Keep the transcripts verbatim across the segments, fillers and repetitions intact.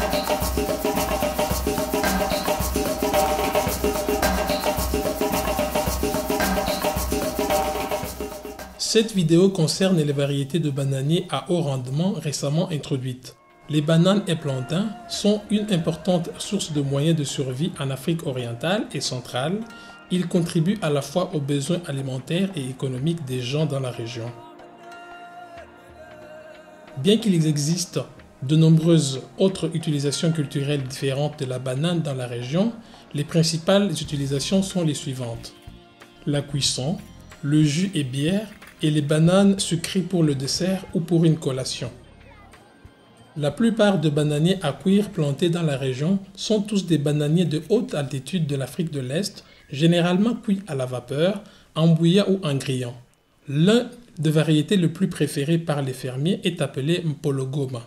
Cette vidéo concerne les variétés de bananiers à haut rendement récemment introduites. Les bananes et plantains sont une importante source de moyens de survie en Afrique orientale et centrale. Ils contribuent à la fois aux besoins alimentaires et économiques des gens dans la région. Bien qu'il existe de nombreuses autres utilisations culturelles différentes de la banane dans la région, les principales utilisations sont les suivantes. La cuisson, le jus et bière, et les bananes sucrées pour le dessert ou pour une collation. La plupart de bananiers à cuire plantés dans la région sont tous des bananiers de haute altitude de l'Afrique de l'Est, généralement cuits à la vapeur, en bouillant ou en grillant. L'un des variétés le plus préféré par les fermiers est appelé Mpologoma.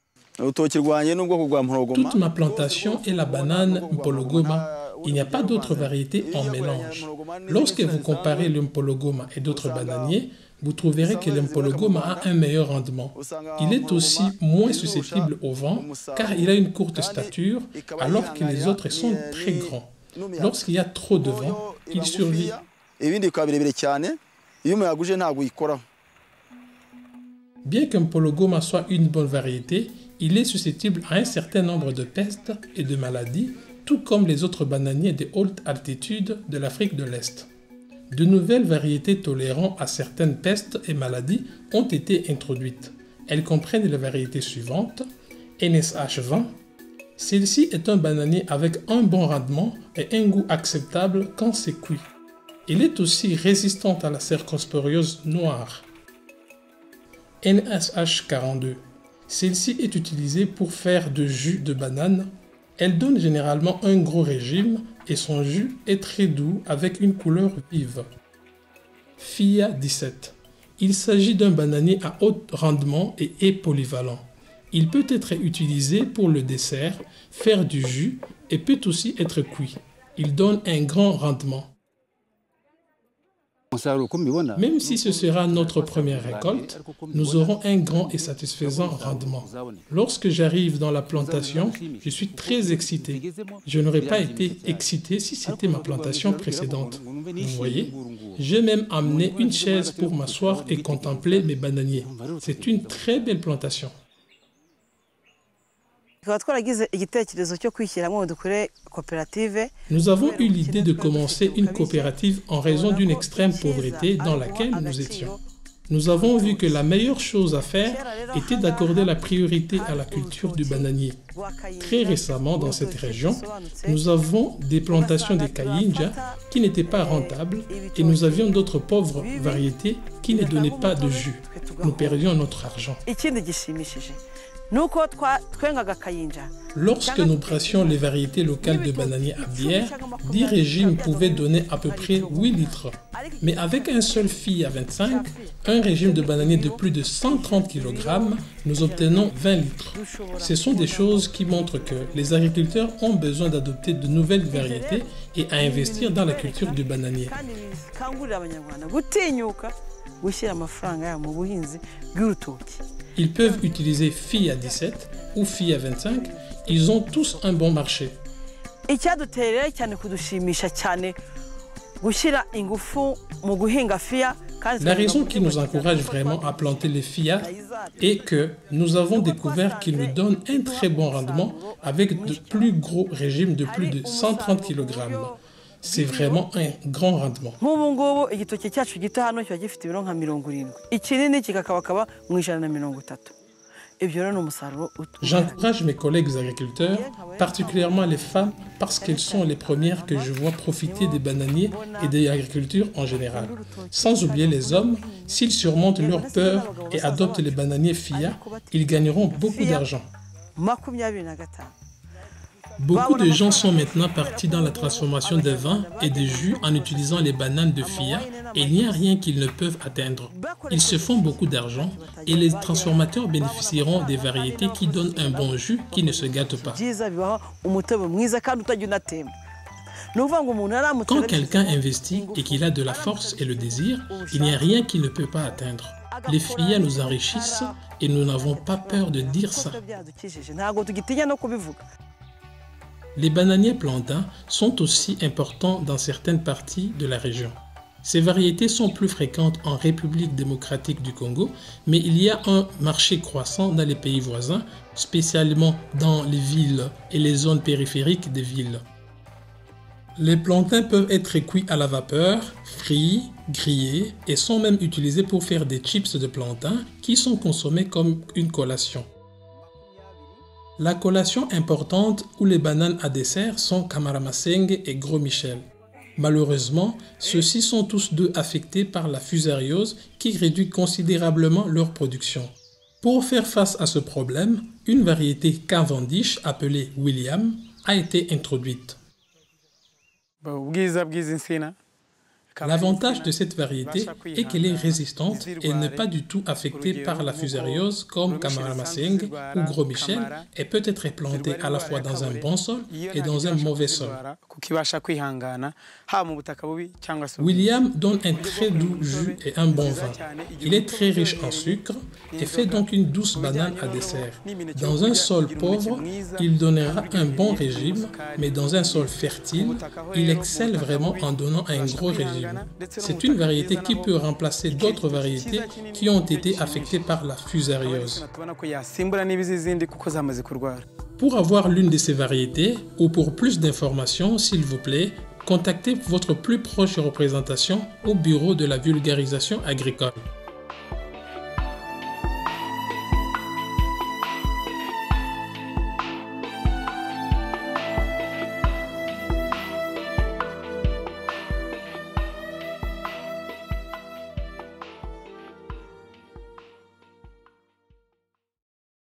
Toute ma plantation est la banane Mpologoma. Il n'y a pas d'autres variétés en mélange. Lorsque vous comparez le Mpologoma et d'autres bananiers, vous trouverez que le Mpologoma a un meilleur rendement. Il est aussi moins susceptible au vent car il a une courte stature alors que les autres sont très grands. Lorsqu'il y a trop de vent, il survit. Bien qu'un Mpologoma soit une bonne variété, il est susceptible à un certain nombre de pestes et de maladies, tout comme les autres bananiers de haute altitude de l'Afrique de l'Est. De nouvelles variétés tolérant à certaines pestes et maladies ont été introduites. Elles comprennent les variétés suivantes. N S H vingt. Celle-ci est un bananier avec un bon rendement et un goût acceptable quand c'est cuit. Elle est aussi résistante à la cercosporiose noire. N S H quarante-deux. Celle-ci est utilisée pour faire de jus de banane. Elle donne généralement un gros régime et son jus est très doux avec une couleur vive. F I A dix-sept. Il s'agit d'un bananier à haut rendement et est polyvalent. Il peut être utilisé pour le dessert, faire du jus et peut aussi être cuit. Il donne un grand rendement. Même si ce sera notre première récolte, nous aurons un grand et satisfaisant rendement. Lorsque j'arrive dans la plantation, je suis très excité. Je n'aurais pas été excité si c'était ma plantation précédente. Vous voyez, j'ai même amené une chaise pour m'asseoir et contempler mes bananiers. C'est une très belle plantation. Nous avons eu l'idée de commencer une coopérative en raison d'une extrême pauvreté dans laquelle nous étions. Nous avons vu que la meilleure chose à faire était d'accorder la priorité à la culture du bananier. Très récemment, dans cette région, nous avons des plantations de Kayinja qui n'étaient pas rentables et nous avions d'autres pauvres variétés qui ne donnaient pas de jus. Nous perdions notre argent. Lorsque nous pressions les variétés locales de bananiers à bière, dix régimes pouvaient donner à peu près huit litres. Mais avec un seul F I A vingt-cinq, un régime de bananier de plus de cent trente kilogrammes, nous obtenons vingt litres. Ce sont des choses qui montrent que les agriculteurs ont besoin d'adopter de nouvelles variétés et à investir dans la culture du bananier. Ils peuvent utiliser F I A dix-sept ou F I A vingt-cinq, ils ont tous un bon marché. La raison qui nous encourage vraiment à planter les F I A est que nous avons découvert qu'ils nous donnent un très bon rendement avec de plus gros régimes de plus de cent trente kilogrammes. C'est vraiment un grand rendement. J'encourage mes collègues agriculteurs, particulièrement les femmes, parce qu'elles sont les premières que je vois profiter des bananiers et de l'agriculture en général. Sans oublier les hommes, s'ils surmontent leur peur et adoptent les bananiers F I A, ils gagneront beaucoup d'argent. Beaucoup de gens sont maintenant partis dans la transformation des vins et des jus en utilisant les bananes de F I A et il n'y a rien qu'ils ne peuvent atteindre. Ils se font beaucoup d'argent et les transformateurs bénéficieront des variétés qui donnent un bon jus qui ne se gâte pas. Quand quelqu'un investit et qu'il a de la force et le désir, il n'y a rien qu'il ne peut pas atteindre. Les filières nous enrichissent et nous n'avons pas peur de dire ça. Les bananiers plantains sont aussi importants dans certaines parties de la région. Ces variétés sont plus fréquentes en République démocratique du Congo, mais il y a un marché croissant dans les pays voisins, spécialement dans les villes et les zones périphériques des villes. Les plantains peuvent être cuits à la vapeur, frits, grillés et sont même utilisés pour faire des chips de plantain qui sont consommés comme une collation. La collation importante ou les bananes à dessert sont Kamaramasenge et Gros Michel. Malheureusement, ceux-ci sont tous deux affectés par la fusariose qui réduit considérablement leur production. Pour faire face à ce problème, une variété Cavendish appelée William a été introduite. L'avantage de cette variété est qu'elle est résistante et n'est pas du tout affectée par la fusariose comme Kamaramasenge ou Gros Michel et peut être plantée à la fois dans un bon sol et dans un mauvais sol. William donne un très doux jus et un bon vin. Il est très riche en sucre et fait donc une douce banane à dessert. Dans un sol pauvre, il donnera un bon régime, mais dans un sol fertile, il excelle vraiment en donnant un gros régime. C'est une variété qui peut remplacer d'autres variétés qui ont été affectées par la fusariose. Pour avoir l'une de ces variétés ou pour plus d'informations, s'il vous plaît, contactez votre plus proche représentation au bureau de la vulgarisation agricole.